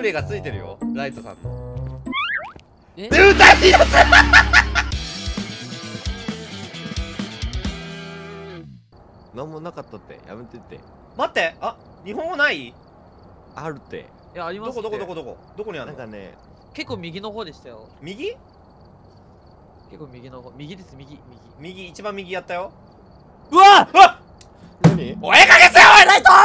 霊がついてるよ、ライトさんの。 えで、歌いやつなんもなかったって、やめてって。 待って、あ、日本語ない？ あるって。 いや、ありますって。 どこにあるの？ なんかね、 結構右の方でしたよ。 右？ 結構右の方。右です、右。 右、一番右やったよ。 うわうわっ！ 何？ お絵かけせよ、ライト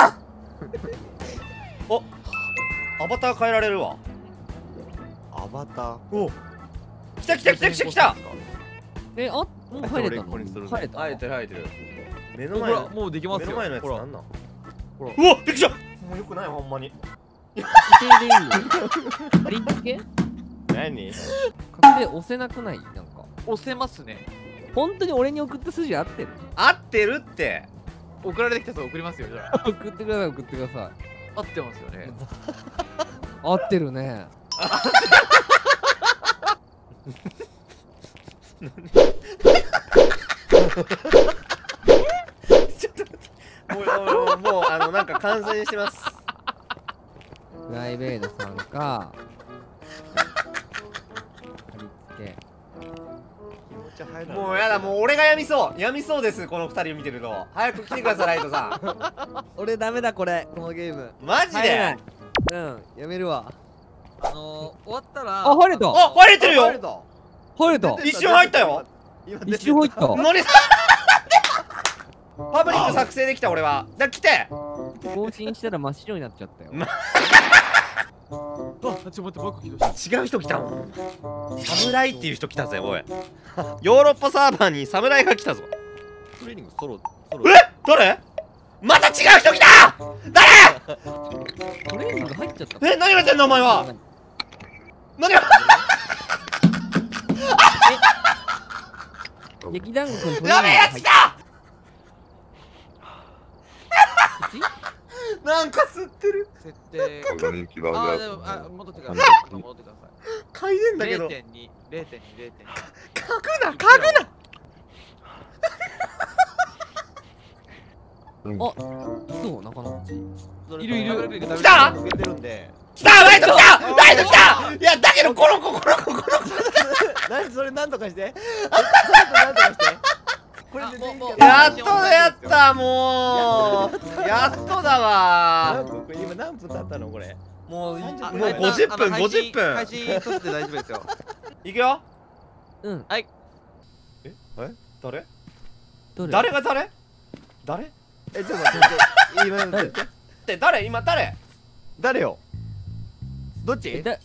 ーお、アバター変えられるわ。 アバター。 お、来た来た来た来た来た。 え、あ、もう入れたの？ これにする入れた。 生えてる生えてる。目のほら、 前のもうできますよ。 目の前のやつほらなんなん？ ほらうわ、びっくりした。もうよくないほんまに。 確定でいいよ。貼り付け？ 何？ 確定押せなくない？なんか。 押せますね。 本当に俺に送った筋合ってる？ 合ってるって。 送られてきたと送りますよ、じゃあ。 送ってください、送ってください。 合ってますよね。 合ってるね。 ちょっともうなんか感染してます。 プライベートさんか。貼り付け。 もうやだ、もう俺が病みそうです、この二人見てると。早く来てください、ライトさん。 俺ダメだこれ、このゲーム。 マジで？ うん、やめるわ。 終わったら。 あ、入れた。 あ、入れてるよ。 入れた。 一瞬入ったよ。 一瞬入った。 何？パブリック作成できた俺は。来て。 更新したら真っ白になっちゃったよ。 あ、ちょっと待って、バック起動し違う人来たもん。侍っていう人来たぜ、おい。ヨーロッパサーバーに侍が来たぞ。 トレーニングソロ。 誰？また違う人来た！誰？ トレーニング入っちゃった。 何やってんのお前は。何が劇団君トレーニングやべえやつ来た！なんか吸ってる。 設定。 人気だね。 あ、でも、戻ってください。戻ってください。 嗅いでんだけど。 0.2。 嗅ぐな。 あ、そう、中野口。いるいる。 来た？ つけてるんで。 来た！ライト来た！ライト来た！いや、だけど、この子。 何それなんとかして。なんとかして。これででいいんじゃない？ やっとやった、もう。やっとだわ。 今何分経ったのこれ？ もう 30 50分、50分。 配信撮って大丈夫ですよ。 いくよ。 うん。 はい。 誰？ どれ？ 誰が誰？誰？ ちょっと待って。今って誰？今誰？ 誰よ？どっち？ 誰？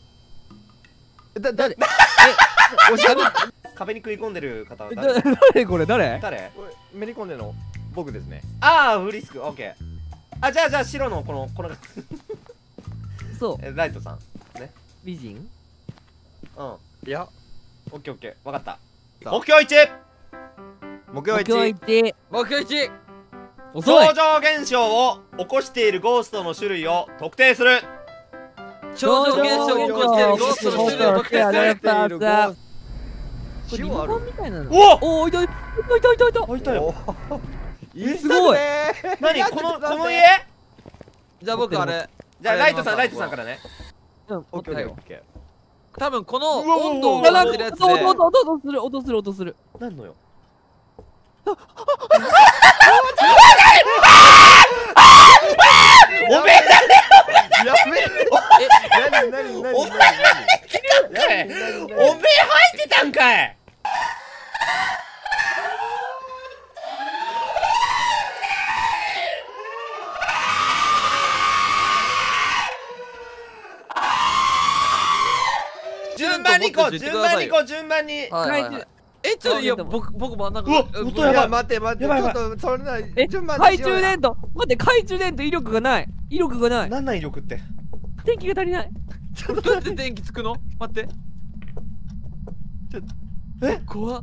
おしゃべり。 壁に食い込んでる方は誰これ誰？ 誰？ めり込んでるの僕ですね。 ああ、フリスク、オッケー。あ、じゃあ白のこのそう。 ライトさんね。 美人？ うん。 いや、 オッケーオッケー、わかった。 さあ目標1。 目標今日 1。 行って目標1。 遅い。 超常現象を起こしているゴーストの種類を特定する。 超常現象を起こしているゴーストの種類を特定する。 これリモコンみたいなの。 おお、いた。 開いたよ。 すごい。 何この家？ じゃあ僕あれ。 じゃあライトさんからね。 うん、 オッケーオッケー。 多分このうわ温度をあ、なん感じるやつで。 音する。 何のよ。おめえやべえ。何おめえ入ってたんかい。順番に行こう、順番に。 ちょっといや僕真ん中。 うわ、音やばい。 待って待って。ちょっとそれな順番懐中電灯。待って、懐中電灯威力がない。 なんなん威力って。 電気が足りない。 どうやって電気つくの？待って。怖っ。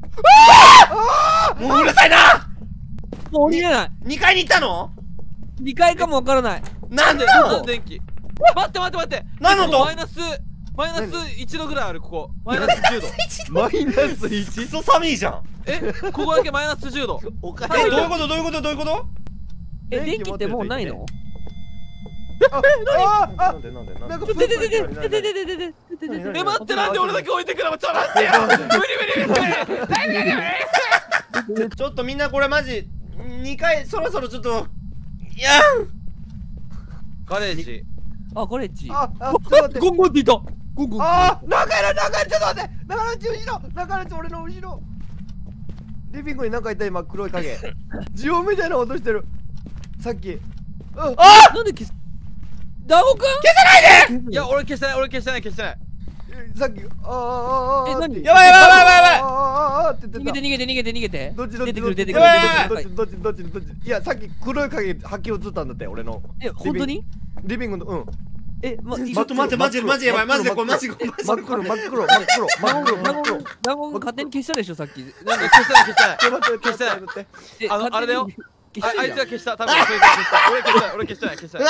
もううるさいな。 もう降りれない。 2階に行ったの 2階かもわからない。 なんでなんで電気。待って何の音？ マイナス1度ぐらいある。ここマイナス10度。 マイナス 1？ クソ寒いじゃん。 ここだけマイナス10度。 おかどういうこと？ 電気ってもうないの？ なんでなんでなんでなんか出て出て出て出て出て出て出てえ、待って、なんで俺だけ置いてくの？ちょっと待ってよ。無理。 ちょっとみんなこれマジ2回そろそろちょっといやガレージ。 あ、これっち。 ちょっと待って。 ゴンゴンっていた。ゴンゴン。 中いる、ちょっと待って。中のうち後ろ、中のうち俺の後ろ。リビングになんかいた今黒い影。ジオみたいな音してる。さっき。 なんで消す？ダゴくん？ いや、俺消してない、俺消してない、消してない。 さっきえ、何？ やばいやばいやばいやばいって言ってた。 逃げて逃げて逃げて逃げて。 どっち出てくる出てくやるばいどっちいやさっき黒い影はっきり映ったんだって俺のえ、本当に？ リビングのえ、 ちょっと待ってマジでやばいマジでこれマジで真っ黒ダゴが勝手に消したでしょさっき。 なんで消してない、消してない。 消してないえあれだよ。あいつが消した、多分そいつが消した。俺消してない、消してない。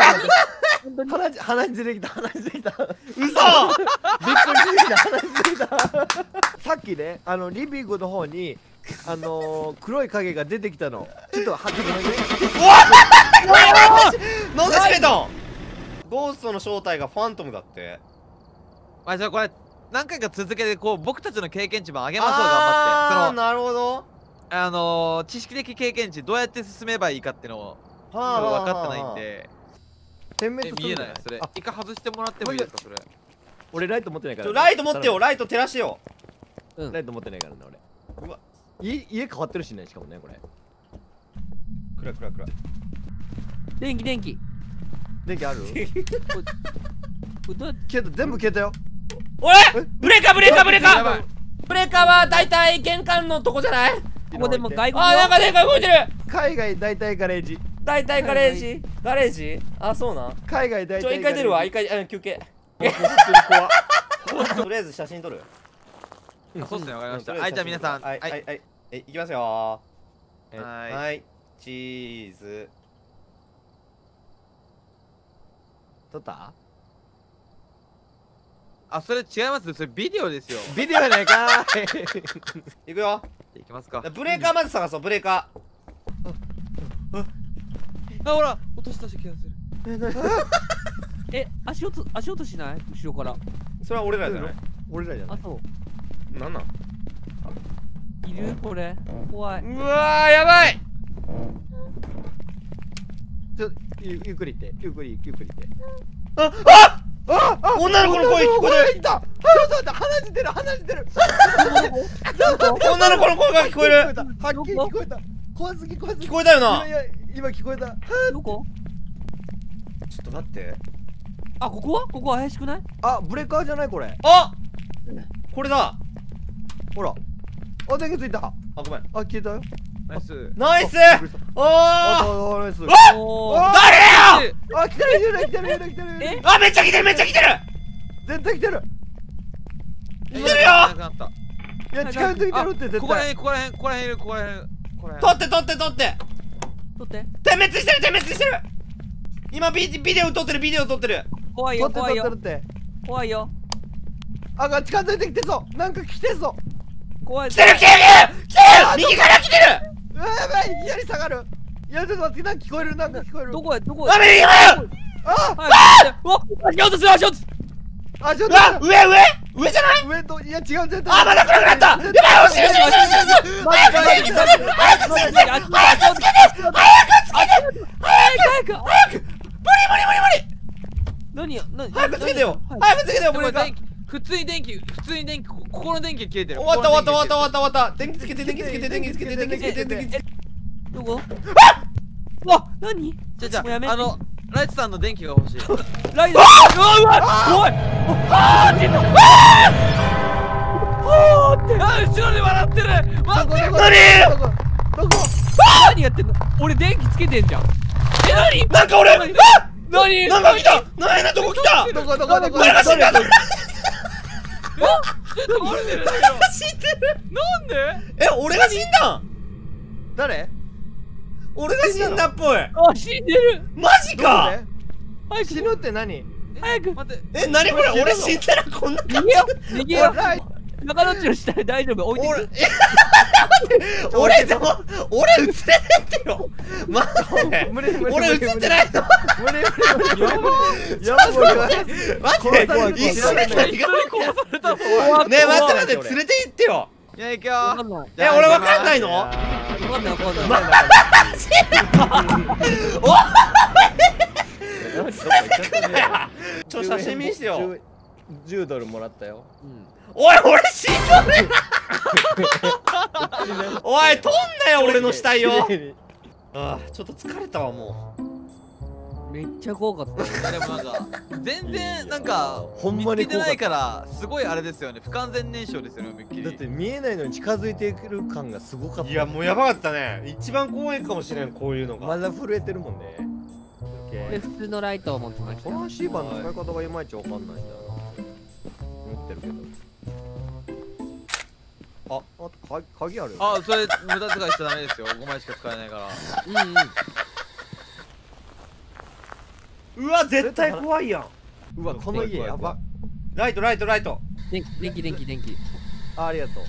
鼻血出てきた鼻血出てきた嘘びっくりしてきた鼻血出てきたさっきねリビングの方に黒い影が出てきたのちょっとはっきりなんで閉めたん？ゴーストの正体がファントムだって。 じゃあこれ何回か続けてこう僕たちの経験値も上げましょう、頑張って。 なるほど。 知識的経験値どうやって進めばいいかっていうのを分はかってないんで。 点滅する見えないそれ。一回外してもらってもいいですかそれ。 俺ライト持ってないからライト持ってよ、ライト照らしてよ。 ライト持ってないからね俺うわ家変わってるしねしかもねこれ暗い電気電気あるこれどうやって消えた全部消えたよおいブレーカーやばい。 ブレーカーは大体玄関のとこじゃない？ ここでも外国なんかでかい動いてる。 海外大体ガレージ大体ガレージあ、そうなん。 海外大体一回出るわ、一回休憩。とりあえず写真撮る。 そうっすね、わかりました。はい、じゃあ皆さん、 はい、いきますよ。 はいはい、チーズ。 撮ったそれ違いますよ。それビデオですよ。 ビデオやないかーいいくよ。 いきますか。 ブレーカーまず探そう、ブレーカほら、落とした気がする。 え、足音しない？後ろから。 ー。それは俺らじゃない。 俺らじゃないそう。 なんなん？ いるこれ。怖い。 うわー、やばい。 ゆっくり行ってゆっくり行って女の子の声聞こえる。 いた鼻血出る女の子の声が聞こえる。 はっきり聞こえた怖すぎ聞こえたよな。 いや今聞こえたどこ？ ちょっと待って。 あ、ここは怪しくない？ ブレーカーじゃないこれこれだ。 ほら電気ついたごめん。 消えたよナイス。 ナイス。おー。 ナイスおー。 誰よ。 来てるえ？ めっちゃ来てる。 絶対来てる来てるよ。 いや近寄ってきてるって絶対ここら辺いる。 取って。 取って。 点滅してる。今ビデオ撮ってる。 怖いよ。 撮って怖いよ。 近づいてきてそうなんか来てそう怖い。 来てる。右から来てる。 やばい左下がるいやちょっと待ってなんか聞こえるどこや？ 右はい、うわ、足音する。 ちょっと上じゃない？ 上といや違う絶対まだ暗くなった。やばい、押し早く無理。 何？ 早くつけてよ、ブレーカー。 普通に電気、ここの電気切れてる。 終わった。電気つけて。 どこ？うわ、何？ じゃもうやめライトさんの電気が欲しい。 ライド。うわ、怖い。 後ろで笑ってる。待って。 どこ何やってんの？俺電気つけてんじゃん。何？ なんか俺、 何？ なんか来た。何やどこ来た。 どこ俺が死んだ。 倒れてる。 死んでる。 なんで？ 俺が死んだん？ 誰俺が死んだっぽい。 あ、死んでる。 マジか。 早く死ぬって何早く。 待って。 何これ、俺死んだらこんな感じ。 逃げよう。 中野っちの下で大丈夫置いて俺く俺でも俺映れねえってよマジで無理無理俺映ってないの無理無理無理やばいやばい待って一緒に何が一人殺されたぞねえ待って待って連れて行ってよいや行くよわかんないえ俺わかんないのわかんないわかんないちょ写真見してよ 10ドルもらったよ。 おい俺死んだねおい飛んなよ俺の死体よああちょっと疲れたわもめっちゃ怖かったでもなんか全然なんかほんまに見つけてないからすごいあれですよね不完全燃焼ですよね思いっきりだって見えないのに近づいてくる感がすごかった。 いやもうやばかったね一番怖いかもしれんこういうのがまだ震えてるもんね。 で普通のライトを持ってましたトランシーバーの使い方がいまいちわかんないんだなって思ってるけど。あと鍵あるよ。 あそれ無駄遣いしちゃダメですよ5枚しか使えないからうわ絶対怖いやんうわこの家やば。 ライトライトライト電気ありがとう。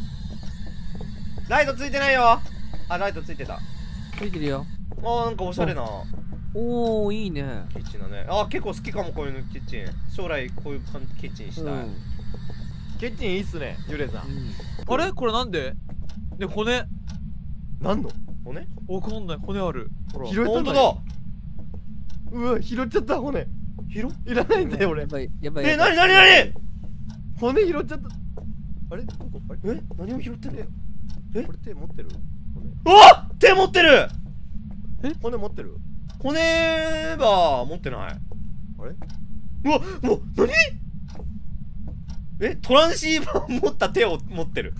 ライトついてないよあライトついてたついてるよあなんかおしゃれなおおいいねキッチンだねあ結構好きかもこういうのキッチン将来こういう感じキッチンしたい、 キッチンいいっすねジュレさん。 あれこれなんでね骨何の骨わかんない骨あるほら拾えたほんとだうわ拾っちゃった骨。 広いらないんだよ俺や。ばいやばいなになになに骨拾っちゃった。あれどこあれえ何を拾ってんのえこれ手持ってるうわ手持ってる骨持ってる。 骨は持ってないあれうわもう何えトランシーバー持った手を持ってる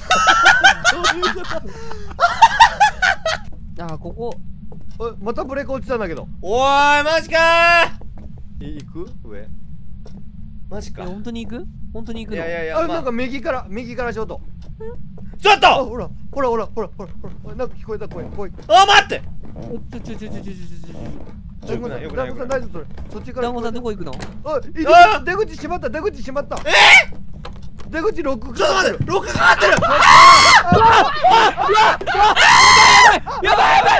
あここまたブレーカー落ちたんだけど。 おーいマジか行く上。 マジか本当に行く本当に行くのいやいやいや、 あ、 まあなんか右からショート。あ、 ちょっとほらなんか聞こえた声。 あ待って団子さん大丈夫それ。そっちから。 団子さんどこ行くのあ、出口閉まった。出口ロックちょっと待ってロックかかってるやばい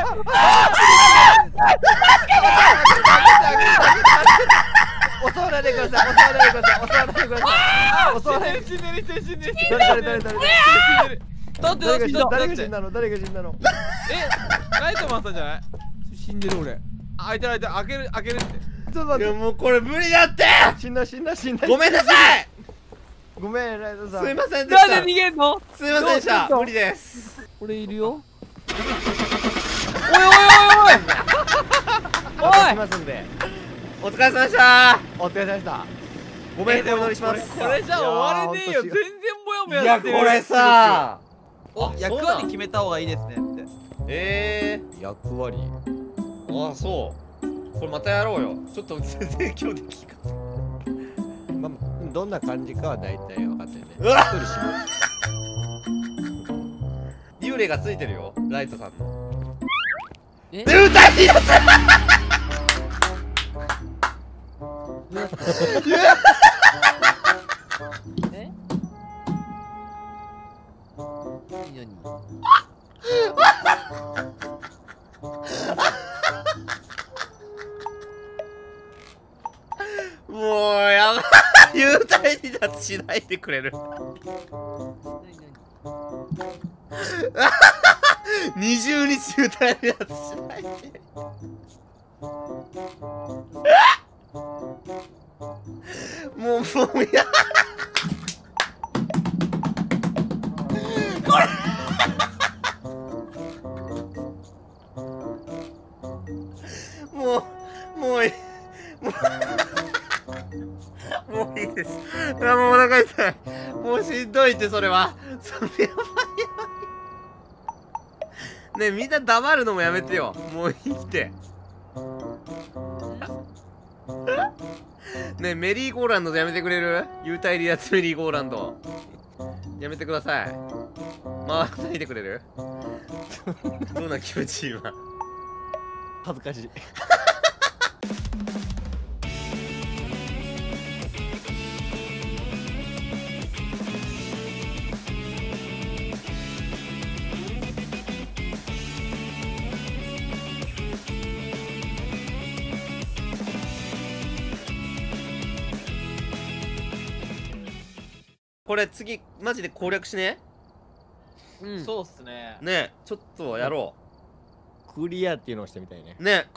襲わないでください。 死んでる誰が死んだのえライトマンさんじゃない死んでる俺開いてる開けるってちょっと待って。 いやもうこれ無理だって死んだ。 ごめんなさいごめんライトさん。 すいませんでなんしたで逃げんのすいませんでしたどう無理です俺いるよおいしますんで。 お疲れ様でしたお疲れ様でした。 ごめんお祈りしますこれじゃ終われねえよ全然モヤモいヤしてるやこれさお役割決めた方がいいですねって役割。 あそうこれまたやろうよちょっと全然今日できかまあどんな感じかは大体分かってるね。 うわ一人死ぬ。 幽霊がついてるよライトさんのえで歌いやつえ何もうやばい幽体離脱しないでくれる20日幽体離脱しないでもうやもういいもういいです。いやもうお腹痛い。もうしんどいってそれは。それやばいやばい。ねえみんな黙るのもやめてよ。もういいって。ねえメリーゴーランドやめてくれる？幽体離脱メリーゴーランド。やめてください。回らないでくれる？どんな気持ち今。 恥ずかしい。 これ次マジで攻略しねうんそうっすね。 ねちょっとやろクリアっていうのをしてみたいねうね